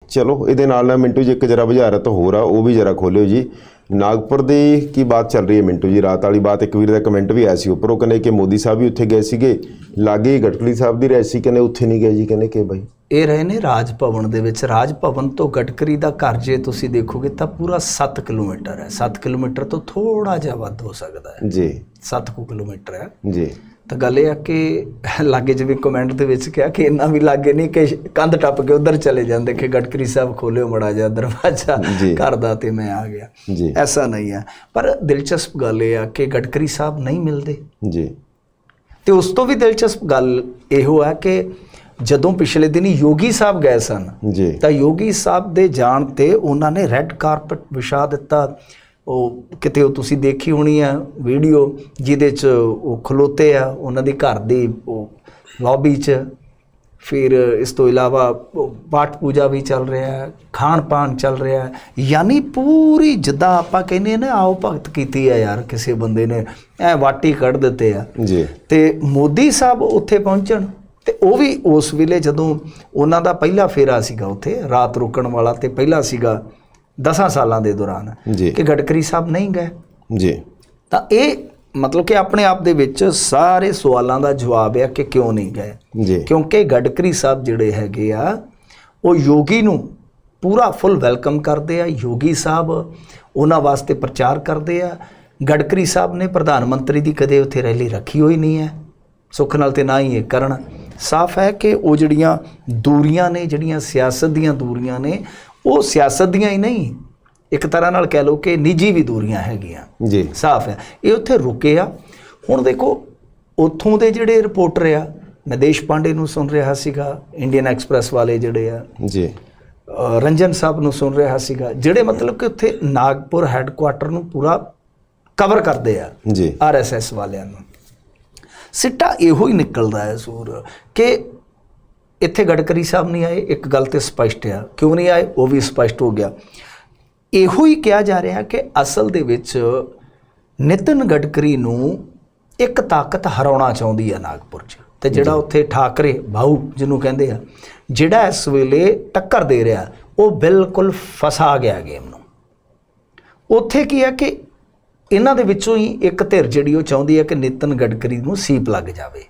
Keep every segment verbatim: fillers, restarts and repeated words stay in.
चलो ये नाल मिंटू जी एक जरा बुझारत होर आ वो भी जरा खोलियो जी। नागपुर की की बात चल रही है मिंटू जी, रात वाली बात। एक वीर का कमेंट भी आया सी उपर, कहने कि मोदी साहब भी उत्थे गए सीगे, लागे गडकरी साहब की रैसी, कहने उत्थे नहीं गए जी, कहने कि भाई ये रहे ने राज भवन दे विच। राज भवन तो गडकरी का घर जे तुसी देखोगे तो पूरा सत्त किलोमीटर है, सत्त किलोमीटर तो थोड़ा जिहा वध हो सकता है जी, सत्त कु किलोमीटर है जी। तो गल ये कि लागे जिवें कमेंट दे विच कहा कि इन्ना भी लागे नहीं कि कंध टप के उधर चले जाते कि गडकरी साहब खोलियो मड़ा जा दरवाजा घर दा ते मैं आ गया जी। ऐसा नहीं है। पर दिलचस्प गल ये कि गडकरी साहब नहीं मिलते जी। तो उस तो भी दिलचस्प गल इहो है कि जदों पिछले दिन योगी साहब गए सन जी, तो योगी साहब दे जाण ते उन्होंने रैड कारपट विछा दिता। किते तुसी देखी होनी है वीडियो जिहदे च वो खलोते आ उन्हां दी घर दी लॉबी च। फिर इस तो इलावा पाठ पूजा भी चल रहा है, खान पान चल रहा है, यानी पूरी जिद्दां आपां कहने ना आओ भगत कीती है यार किसी बंदे ने ऐ वाटी कढ़ दिते आ जी। ते मोदी साहब उत्थे पहुंचण ते वो भी उस वेले जदों उन्हां दा पहला फेरा सीगा उत्थे रात रुकण वाला ते पहला सीगा दसां सालां दे दौरान कि गडकरी साहब नहीं गए जी। तो ये मतलब कि अपने आप दे विच सारे सवालों का जवाब है कि क्यों नहीं गए जी, क्योंकि गडकरी साहब जिहड़े हैगे आ वो योगी नूं पूरा फुल वैलकम करते हैं। योगी साहब उन्हां वास्ते प्रचार करते हैं। गडकरी साहब ने प्रधानमंत्री की कदे उत्थे रैली रखी हुई नहीं है, सुख नाल ते ना ही ये करन। साफ है कि वो जिहड़ियां दूरियां ने जिहड़ियां सियासत दीयां दूरियां ने वो सियासत दीयां ही नहीं, एक तरह नाल कह लो कि निजी भी दूरियां हैगियां जी। साफ है ये उत्थे रुके आ। हुण देखो उत्थों दे जिहड़े रिपोर्टर आ, मैं देश पांडे नूं सुन रहा सीगा, इंडियन एक्सप्रैस वाले जिहड़े आ जी, रंजन साहब नूं सुन रहा सीगा, जिहड़े मतलब कि उत्थे नागपुर हैडकुआटर नूं पूरा कवर करते आ जी, आर एस एस वालियां नूं। सिੱਟਾ ਇਹੋ ही निकलता है सूर कि इत्थे गडकरी साहब नहीं आए। एक गल तो स्पष्ट है, क्यों नहीं आए वो भी स्पष्ट हो गया। ਇਹੋ ही कहा जा रहा कि असल दे विच नितिन गडकरी नूं एक ताकत हराउणा चाहुंदी है नागपुर च, ते जिहड़ा उत्थे ठाकरे भाऊ जिन्हों कहंदे आ जिहड़ा इस वेले टक्कर दे रहा वो बिल्कुल फसा गया गेम नूं। उत्थे की है कि इन्हां दे विचों ही एक धिर जिहड़ी वो चाहुंदी है कि नितिन गडकरी नूं सीप लग जावे,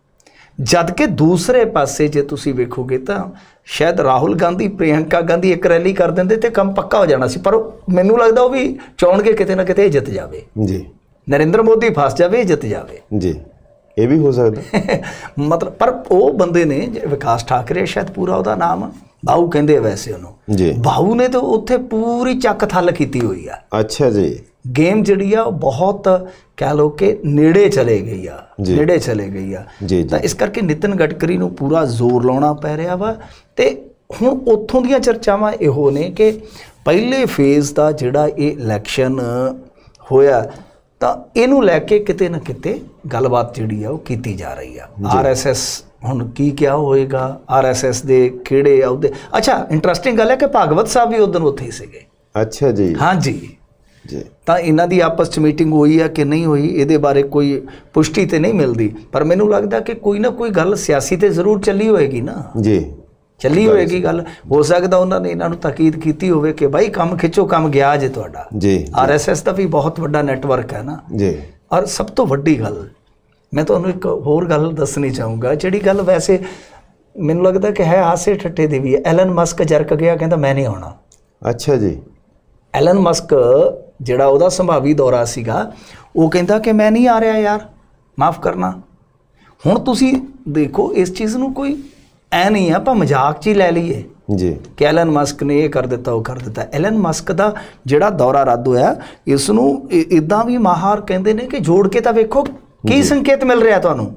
जद कि दूसरे पासे जे तुसीं वेखोगे तो शायद राहुल गांधी प्रियंका गांधी एक रैली कर देंदे ते काम पक्का हो जाना सी। पर मैनूं लगदा वो भी चाहणगे किते ना किते जित जावे जी, नरेंद्र मोदी फस जावे जित जावे जी, ये भी हो सकता मतलब पर वो बंदे ने विकास ठाकरे शायद पूरा उहदा नाम भाऊ कहंदे वैसे उहनूं जी, भाऊ ने तो उत्थे पूरी चक थल कीती हुई आ। अच्छा जी, गेम जिहड़ी आ बहुत कह लो कि नेड़े चले गई आ, नेड़े चले गई आ जी, तो इस करके नितिन गडकरी नूं पूरा जोर लाउणा पै रिहा वा। ते हुण उत्थों दीयां चर्चावां इहो ने कि पहले फेज़ दा जिहड़ा ये इलैक्शन होया तां इहनूं लैके किते ना किते गलबात जिहड़ी आ वो कीती जा रही आ। आर एस एस हुण की क्या होएगा, आर एस एस दे किहड़े अहुदे। अच्छा इंटरस्टिंग गल है कि भागवत साहब भी उदन उत्थे ही सीगे। अच्छा जी, हाँ जी जी, ਤਾਂ ਇਹਨਾਂ ਦੀ ਆਪਸ 'ਚ ਮੀਟਿੰਗ ਹੋਈ ਹੈ ਕਿ ਨਹੀਂ ਹੋਈ ਇਹਦੇ ਬਾਰੇ ਕੋਈ ਪੁਸ਼ਟੀ ਤੇ ਨਹੀਂ ਮਿਲਦੀ, ਪਰ ਮੈਨੂੰ ਲੱਗਦਾ ਕਿ ਕੋਈ ਨਾ ਕੋਈ ਗੱਲ ਸਿਆਸੀ ਤੇ ਜ਼ਰੂਰ ਚੱਲੀ ਹੋਏਗੀ ਨਾ ਜੀ, ਚੱਲੀ ਹੋਏਗੀ ਗੱਲ। ਹੋ ਸਕਦਾ ਉਹਨਾਂ ਨੇ ਇਹਨਾਂ ਨੂੰ ਤਾਕੀਦ ਕੀਤੀ ਹੋਵੇ ਕਿ ਭਾਈ ਕੰਮ ਖਿੱਚੋ, ਕੰਮ ਗਿਆ ਜੇ ਤੁਹਾਡਾ। ਜੀ, ਆਰ ਐਸ ਐਸ ਦਾ ਵੀ ਬਹੁਤ ਵੱਡਾ ਨੈਟਵਰਕ ਹੈ ਨਾ ਜੀ। ਔਰ ਸਭ ਤੋਂ ਵੱਡੀ ਗੱਲ ਮੈਂ ਤੁਹਾਨੂੰ ਇੱਕ ਹੋਰ ਗੱਲ ਦੱਸਣੀ ਚਾਹੂੰਗਾ, ਜਿਹੜੀ ਗੱਲ ਵੈਸੇ ਮੈਨੂੰ ਲੱਗਦਾ ਕਿ ਹੈ ਹਾਸੇ ਠੱਠੇ ਦੀ ਵੀ ਹੈ। ਐਲਨ ਮਸਕ ਜਰਕ ਗਿਆ, ਕਹਿੰਦਾ ਮੈਂ ਨਹੀਂ ਆਉਣਾ। ਅੱਛਾ ਜੀ, ਐਲਨ ਮਸਕ ਜਿਹੜਾ ਉਹਦਾ ਸੰਭਾਵੀ ਦੌਰਾ ਸੀਗਾ ਉਹ ਕਹਿੰਦਾ ਕਿ ਮੈਂ ਨਹੀਂ ਆ ਰਿਹਾ ਯਾਰ, ਮਾफ़ ਕਰਨਾ। ਹੁਣ ਤੁਸੀਂ ਦੇਖੋ ਇਸ ਚੀਜ਼ ਨੂੰ ਕੋਈ ਐ ਨਹੀਂ ਆਪਾਂ ਮਜ਼ਾਕ 'ਚ ਹੀ ਲੈ ਲਈਏ ਜੀ ਕਿ ਐਲਨ ਮਸਕ ਨੇ ਇਹ ਕਰ ਦਿੱਤਾ ਉਹ ਕਰ ਦਿੱਤਾ। ਐਲਨ ਮਸਕ ਦਾ ਜਿਹੜਾ ਦੌਰਾ ਰੱਦ ਹੋਇਆ ਇਸ ਨੂੰ ਇੱਦਾਂ ਵੀ ਮਾਹਰ ਕਹਿੰਦੇ ਨੇ ਕਿ ਜੋੜ ਕੇ ਤਾਂ ਵੇਖੋ ਕੀ ਸੰਕੇਤ ਮਿਲ ਰਿਹਾ ਤੁਹਾਨੂੰ,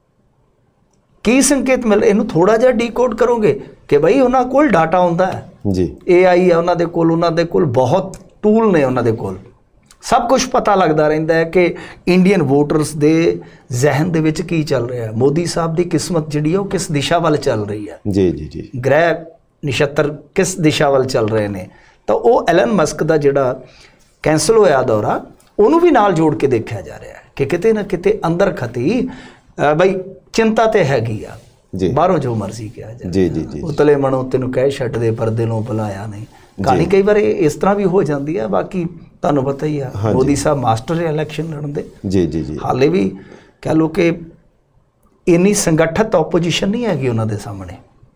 ਕੀ ਸੰਕੇਤ ਮਿਲ ਇਹਨੂੰ ਥੋੜ੍ਹਾ ਜਿਹਾ ਡੀਕੋਡ ਕਰੋਗੇ ਕਿ ਬਈ ਉਹਨਾਂ ਕੋਲ ਡਾਟਾ ਹੁੰਦਾ ਹੈ ਜੀ, ਏ ਆਈ ਹੈ ਉਹਨਾਂ ਦੇ ਕੋਲ, ਉਹਨਾਂ ਦੇ ਕੋਲ ਬਹੁਤ ਟੂਲ ਨੇ, ਉਹਨਾਂ ਦੇ ਕੋਲ ਸਭ ਕੁਝ ਪਤਾ ਲੱਗਦਾ ਰਹਿੰਦਾ ਹੈ ਕਿ ਇੰਡੀਅਨ ਵੋਟਰਸ ਦੇ ਜ਼ਹਿਨ ਦੇ ਵਿੱਚ ਕੀ ਚੱਲ ਰਿਹਾ, ਮੋਦੀ ਸਾਹਿਬ ਦੀ ਕਿਸਮਤ ਜਿਹੜੀ ਹੈ ਉਹ ਕਿਸ ਦਿਸ਼ਾ ਵੱਲ ਚੱਲ ਰਹੀ ਹੈ, ਜੀ ਜੀ ਜੀ, ਗ੍ਰਹਿ ਨਛੱਤਰ ਕਿਸ ਦਿਸ਼ਾ ਵੱਲ ਚੱਲ ਰਹੇ ਨੇ। ਤਾਂ ਉਹ ਐਲਨ ਮਸਕ ਦਾ ਜਿਹੜਾ ਕੈਂਸਲ ਹੋਇਆ ਦੌਰਾ ਉਹਨੂੰ ਵੀ ਨਾਲ ਜੋੜ ਕੇ ਦੇਖਿਆ ਜਾ ਰਿਹਾ ਹੈ ਕਿ ਕਿਤੇ ਨਾ ਕਿਤੇ ਅੰਦਰ ਖਤੀ ਬਈ ਚਿੰਤਾ ਤੇ ਹੈਗੀ ਆ ਜੀ ਬਾਹਰੋਂ ਜੋ ਮਰਜ਼ੀ ਕਿਹਾ ਜਾਵੇ ਜੀ ਜੀ ਜੀ ਉਤਲੇ ਮਨੋਂ ਤੈਨੂੰ ਕਹਿ ਛੱਡਦੇ ਪਰ ਦਿਲੋਂ ਭੁਲਾਇਆ ਨਹੀਂ ਕਹਾਣੀ ਕਈ ਵਾਰ ਇਸ ਤਰ੍ਹਾਂ ਵੀ ਹੋ ਜਾਂਦੀ ਹੈ ਬਾਕੀ ਤੁਹਾਨੂੰ ਪਤਾ ਹੀ ਆ ਮੋਦੀ ਸਾਹਿਬ ਮਾਸਟਰ ਹੈ ਇਲੈਕਸ਼ਨ ਲੜਨ ਦੇ ਜੀ ਜੀ ਜੀ ਹਾਲੇ ਵੀ ਕਹਿ ਲਓ ਕਿ ਇੰਨੀ ਸੰਗਠਿਤ ਆਪੋਜੀਸ਼ਨ ਨਹੀਂ ਹੈਗੀ ਉਹਨਾਂ ਦੇ ਸਾਹਮਣੇ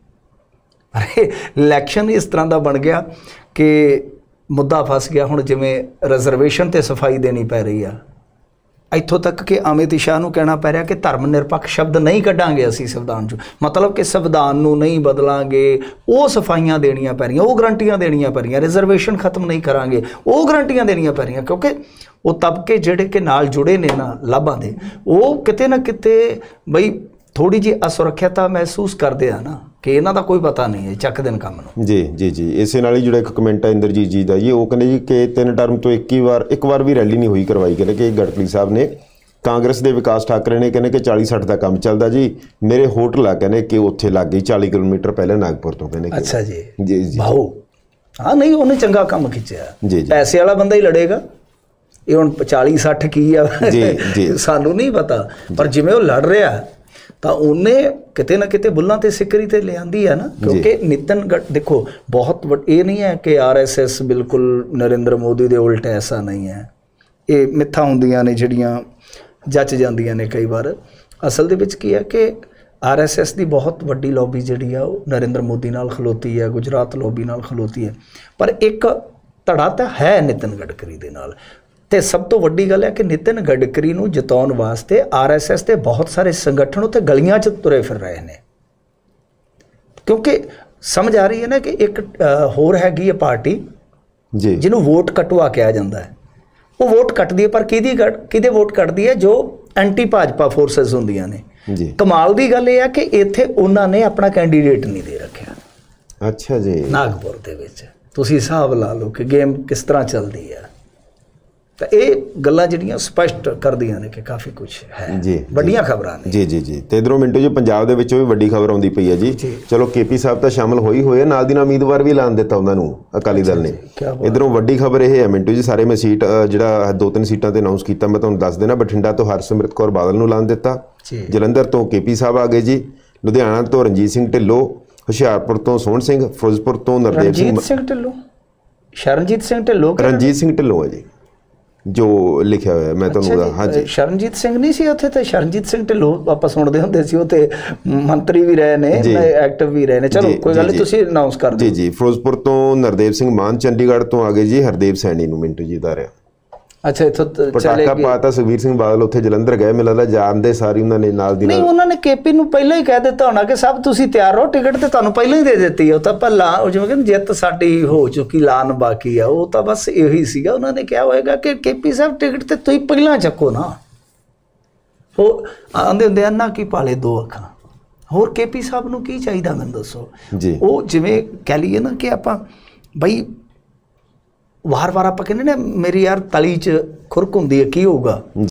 ਪਰ ਇਲੈਕਸ਼ਨ ਇਸ ਤਰ੍ਹਾਂ ਦਾ ਬਣ ਗਿਆ ਕਿ ਮੁੱਦਾ ਫਸ ਗਿਆ ਹੁਣ ਜਿਵੇਂ ਰਿਜ਼ਰਵੇਸ਼ਨ ਤੇ ਸਫਾਈ ਦੇਣੀ ਪੈ ਰਹੀ ਆ ਇੱਥੋਂ ਤੱਕ ਕਿ ਅਮਿਤ ਸ਼ਾਹ ਨੂੰ ਕਹਿਣਾ ਪੈ ਰਿਹਾ ਕਿ ਧਰਮ ਨਿਰਪੱਖ ਸ਼ਬਦ ਨਹੀਂ ਕੱਢਾਂਗੇ ਅਸੀਂ ਸੰਵਿਧਾਨ 'ਚੋਂ ਮਤਲਬ ਕਿ ਸੰਵਿਧਾਨ ਨੂੰ ਨਹੀਂ ਬਦਲਾਂਗੇ ਉਹ ਸਫਾਈਆਂ ਦੇਣੀਆਂ ਪੈ ਰਹੀਆਂ ਉਹ ਗਰੰਟੀਆਂ ਦੇਣੀਆਂ ਪੈ ਰਹੀਆਂ ਰਿਜ਼ਰਵੇਸ਼ਨ ਖਤਮ ਨਹੀਂ ਕਰਾਂਗੇ ਉਹ ਗਰੰਟੀਆਂ ਦੇਣੀਆਂ ਪੈ ਰਹੀਆਂ ਕਿਉਂਕਿ ਉਹ ਤਬਕੇ ਜਿਹੜੇ ਕਿ ਨਾਲ ਜੁੜੇ ਨੇ ਨਾ ਲਾਭਾਂ ਦੇ ਉਹ ਕਿਤੇ ਨਾ ਕਿਤੇ ਬਈ ਥੋੜੀ ਜਿਹੀ ਅਸੁਰੱਖਿਅਤਾ ਮਹਿਸੂਸ ਕਰਦੇ ਆ ਨਾ ਕਿ ਇਹਨਾਂ ਦਾ ਕੋਈ ਪਤਾ ਨਹੀਂ ਹੈ ਚੱਕ ਦੇਣ ਕੰਮ ਨੂੰ ਜੀ ਜੀ ਜੀ ਇਸੇ ਨਾਲ ਹੀ ਜਿਹੜਾ ਇੱਕ ਕਮੈਂਟ ਹੈ ਇੰਦਰਜੀਤ ਜੀ ਦਾ ਜੀ ਉਹ ਕਹਿੰਦੇ ਜੀ ਕਿ ਤਿੰਨ ਟਰਮ ਤੋਂ ਇੱਕ ਹੀ ਵਾਰ ਇੱਕ ਵਾਰ ਵੀ ਰੈਲੀ ਨਹੀਂ ਹੋਈ ਕਰਵਾਈ ਕਹਿੰਦੇ ਕਿ ਗਡਕਰੀ ਸਾਹਿਬ ਨੇ ਕਾਂਗਰਸ ਦੇ ਵਿਕਾਸ ਠਾਕਰੇ ਨੇ ਕਹਿੰਦੇ ਕਿ ਚਾਲੀ ਸੱਠ ਦਾ ਕੰਮ ਚੱਲਦਾ ਜੀ ਮੇਰੇ ਹੋਟਲ ਆ ਕਹਿੰਦੇ ਕਿ ਉੱਥੇ ਲੱਗ ਗਈ ਚਾਲੀ ਕਿਲੋਮੀਟਰ ਪਹਿਲਾਂ ਨਾਗਪੁਰ ਤੋਂ ਕਹਿੰਦੇ ਅੱਛਾ ਜੀ ਜੀ ਜੀ ਭਾਊ ਹਾਂ ਨਹੀਂ ਉਹਨੇ ਚੰਗਾ ਕੰਮ ਖਿੱਚਿਆ ਜੀ ਜੀ ਪੈਸੇ ਵਾਲਾ ਬੰਦਾ ਹੀ ਲੜੇਗਾ ਇਹ ਹੁਣ ਚਾਲੀ ਸੱਠ ਕੀ ਆ ਜੀ ਜੀ ਸਾਨੂੰ ਨਹੀਂ ਪਤਾ ਪਰ ਜਿਵੇਂ ਉਹ ਲੜ ਰਿਹਾ ਤਾਂ ਉਹਨੇ ਕਿਤੇ ਨਾ ਕਿਤੇ ਬੁੱਲਾਂ ਤੇ ਸਿੱਕਰੀ ਤੇ ਲਿਆਂਦੀ ਹੈ ਨਾ ਕਿਉਂਕਿ ਨਿਤਨ ਦੇਖੋ ਬਹੁਤ ਇਹ ਨਹੀਂ ਹੈ ਕਿ ਆਰ ਐਸ ਐਸ ਬਿਲਕੁਲ ਨਰਿੰਦਰ ਮੋਦੀ ਦੇ ਉਲਟ ਐਸਾ ਨਹੀਂ ਹੈ ਇਹ ਮਿੱਥਾਂ ਹੁੰਦੀਆਂ ਨੇ ਜਿਹੜੀਆਂ ਜੱਚ ਜਾਂਦੀਆਂ ਨੇ ਕਈ ਵਾਰ ਅਸਲ ਦੇ ਵਿੱਚ ਕੀ ਹੈ ਕਿ ਆਰ ਐਸ ਐਸ ਦੀ ਬਹੁਤ ਵੱਡੀ ਲੌਬੀ ਜਿਹੜੀ ਆ ਉਹ ਨਰਿੰਦਰ ਮੋਦੀ ਨਾਲ ਖਲੋਤੀ ਹੈ ਗੁਜਰਾਤ ਲੌਬੀ ਨਾਲ ਖਲੋਤੀ ਹੈ ਪਰ ਇੱਕ ਧੜਾ ਤਾਂ ਹੈ ਨਿਤਨ ਗਡਕਰੀ ਦੇ ਨਾਲ ਤੇ ਸਭ ਤੋਂ ਵੱਡੀ ਗੱਲ ਹੈ ਕਿ ਨਿਤਨ ਗਡਕਰੀ ਨੂੰ ਜਿਤਾਉਣ ਵਾਸਤੇ ਆਰ ਐਸ ਐਸ ਦੇ ਬਹੁਤ ਸਾਰੇ ਸੰਗਠਨ ਉੱਤੇ ਗਲੀਆਂ 'ਚ ਤੁਰੇ ਫਿਰ ਰਹੇ ਨੇ ਕਿਉਂਕਿ ਸਮਝ ਆ ਰਹੀ ਹੈ ਨਾ ਕਿ ਇੱਕ ਹੋਰ ਹੈਗੀ ਹੈ ਪਾਰਟੀ ਜੀ ਜਿਹਨੂੰ ਵੋਟ ਕਟਵਾ ਕਿਹਾ ਜਾਂਦਾ ਹੈ ਉਹ ਵੋਟ ਕੱਟਦੀ ਹੈ ਪਰ ਕਿਹਦੀ ਕਿਹਦੇ ਵੋਟ ਕੱਟਦੀ ਹੈ ਜੋ ਐਂਟੀ ਭਾਜਪਾ ਫੋਰਸਸ ਹੁੰਦੀਆਂ ਨੇ ਜੀ ਕਮਾਲ ਦੀ ਗੱਲ ਇਹ ਹੈ ਕਿ ਇੱਥੇ ਉਹਨਾਂ ਨੇ ਆਪਣਾ ਕੈਂਡੀਡੇਟ ਨਹੀਂ ਦੇ ਰੱਖਿਆ ਅੱਛਾ ਜੀ ਨਾਗਪੁਰ ਦੇ ਵਿੱਚ ਤੁਸੀਂ ਹਿਸਾਬ ਲਾ ਲਓ ਕਿ ਗੇਮ ਕਿਸ ਤਰ੍ਹਾਂ ਚੱਲਦੀ ਹੈ ਤਾਂ ਇਹ ਗੱਲਾਂ ਜਿਹੜੀਆਂ ਸਪਸ਼ਟ ਕਰਦੀਆਂ ਨੇ ਕਿ ਕਾਫੀ ਕੁਝ ਹੈ ਜੀ ਵੱਡੀਆਂ ਖਬਰਾਂ ਨੇ ਜੀ ਜੀ ਜੀ ਤੇ ਇਧਰੋਂ ਮਿੰਟੂ ਜੀ ਪੰਜਾਬ ਦੇ ਵਿੱਚੋਂ ਵੀ ਵੱਡੀ ਖਬਰ ਆਉਂਦੀ ਪਈ ਹੈ ਜੀ ਚਲੋ ਕੇਪੀ ਸਾਹਿਬ ਤਾਂ ਸ਼ਾਮਲ ਹੋਈ ਹੋਏ ਨਾਲ ਦੀ ਨਾਲ ਉਮੀਦਵਾਰ ਵੀ ਐਲਾਨ ਦਿੱਤਾ ਉਹਨਾਂ ਨੂੰ ਅਕਾਲੀ ਦਲ ਨੇ ਇਧਰੋਂ ਵੱਡੀ ਖਬਰ ਇਹ ਹੈ ਮਿੰਟੂ ਜੀ ਸਾਰੇ ਮੈਂ ਸੀਟ ਜਿਹੜਾ ਦੋ ਤਿੰਨ ਸੀਟਾਂ ਤੇ ਅਨਾਉਂਸ ਕੀਤਾ ਮੈਂ ਤੁਹਾਨੂੰ ਦੱਸ ਦੇਣਾ ਬਠਿੰਡਾ ਤੋਂ ਹਰਸਿਮਰਤ ਕੌਰ ਬਾਦਲ ਨੂੰ ਐਲਾਨ ਦਿੱਤਾ ਜਲੰਧਰ ਤੋਂ ਕੇਪੀ ਸਾਹਿਬ ਆ ਗਏ ਜੀ ਲੁਧਿਆਣਾ ਤੋਂ ਰਣਜੀਤ ਸਿੰਘ ਢਿੱਲੋਂ ਹੁਸ਼ਿਆਰਪੁਰ ਤੋਂ ਸੋਹਣ ਸਿੰਘ ਫਿਰੋਜ਼ਪੁਰ ਤੋਂ ਨਰਦੇਵ ਸਿੰਘ ਢਿੱਲੋਂ ਸ਼ਰਨਜੀਤ ਸਿੰਘ ਢਿੱਲੋਂ ਰਣਜੀਤ ਸਿੰਘ ਢਿੱਲੋਂ ਹੈ ਜੀ ਜੋ ਲਿਖਿਆ ਹੋਇਆ ਮੈਂ ਤੁਹਾਨੂੰ ਹਾਂਜੀ ਸ਼ਰਨਜੀਤ ਸਿੰਘ ਨਹੀਂ ਸੀ ਉੱਥੇ ਤੇ ਸ਼ਰਨਜੀਤ ਸਿੰਘ ਢਿੱਲੋਂ ਆਪਾਂ ਸੁਣਦੇ ਹੁੰਦੇ ਸੀ ਉਹ ਤੇ ਮੰਤਰੀ ਵੀ ਰਹੇ ਨੇ ਐਕਟਿਵ ਵੀ ਰਹੇ ਨੇ ਚਲੋ ਕੋਈ ਗੱਲ ਨਹੀਂ ਤੁਸੀਂ ਅਨਾਉਂਸ ਕਰ ਦਿਓ ਜੀ ਜੀ ਫਿਰੋਜ਼ਪੁਰ ਤੋਂ ਨਰਦੇਵ ਸਿੰਘ ਮਾਨ ਚੰਡੀਗੜ੍ਹ ਤੋਂ ਆ ਗਏ ਜੀ ਹਰਦੇਵ ਸੈਣੀ ਨੂੰ ਮਿੰਟੂ ਜੀ ਦਾ ਰਿਹਾ ਅੱਛਾ ਇੱਥੋਂ ਚਲੇ ਗਏ ਪਾਤਾ ਸੁਖਬੀਰ ਸਿੰਘ ਬਾਦਲ ਉੱਥੇ ਜਲੰਧਰ ਗਏ ਮੈਨੂੰ ਲੱਗਦਾ ਜਾਣਦੇ ਸਾਰੀ ਉਹਨਾਂ ਨੇ ਨਾਲ ਦੀ ਨਾਲ ਨਹੀਂ ਉਹਨਾਂ ਨੇ ਕੇਪੀ ਨੂੰ ਪਹਿਲਾਂ ਹੀ ਕਹਿ ਦਿੱਤਾ ਹੋਣਾ ਕਿ ਸਭ ਤੁਸੀਂ ਤਿਆਰ ਰਹੋ ਟਿਕਟ ਤੇ ਤੁਹਾਨੂੰ ਪਹਿਲਾਂ ਹੀ ਦੇ ਦਿੱਤੀ ਉਹ ਤਾਂ ਪਹਿਲਾਂ ਉਹ ਜਿਵੇਂ ਕਹਿੰਦੇ ਜਿੱਤ ਸਾਡੀ ਹੋ ਚੁੱਕੀ ਲਾਨ ਬਾਕੀ ਆ ਉਹ ਤਾਂ ਬਸ ਇਹੀ ਸੀਗਾ ਉਹਨਾਂ ਨੇ ਕਿਹਾ ਹੋਏਗਾ ਕਿ ਕੇਪੀ ਸਾਹਿਬ ਟਿਕਟ ਤੇ ਤੁਸੀਂ ਪਹਿਲਾਂ ਚੱਕੋ ਨਾ ਉਹ ਆਂਦੇ ਹੁੰਦੇ ਆ ਨਾ ਕੀ ਪਾਲੇ ਦੋ ਅੱਖਾਂ ਹੋਰ ਕੇਪੀ ਸਾਹਿਬ ਨੂੰ ਕੀ ਚਾਹੀਦਾ ਮੈਨੂੰ ਦੱਸੋ ਉਹ ਜਿਵੇਂ ਕਹਿ ਲਈਏ ਨਾ ਕਿ ਆਪਾਂ ਬਈ ਵਾਰ ਵਾਰ ਆਪਾਂ ਕਹਿੰਦੇ ਨੇ ਮੇਰੀ ਯਾਰ ਤਲੀ 'ਚ ਖੁਰਕ ਹੁੰਦੀ ਹੈ ਕੀ ਹੋਊਗਾ